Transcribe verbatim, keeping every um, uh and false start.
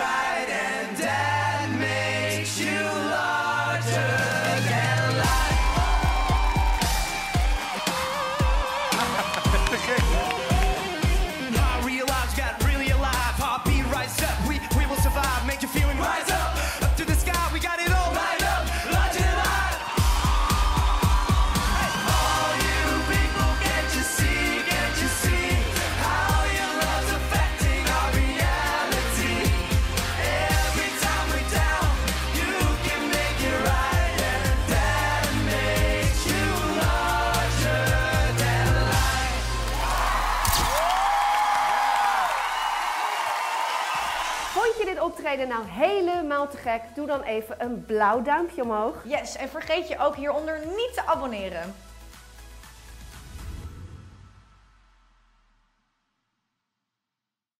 right and Dad makes you larger than life. I realize you got really alive. Heartbeat rise up, we, we will survive. Make your feeling rise up, up to the sky. We got it all lined up, larger than life. All you people, can't you see, can't you see how your love's affecting our reality? Every time we're down, you can make it right, and that makes you larger than life. Vond je dit optreden nou helemaal te gek? Doe dan even een blauw duimpje omhoog. Yes, en vergeet je ook hieronder niet te abonneren.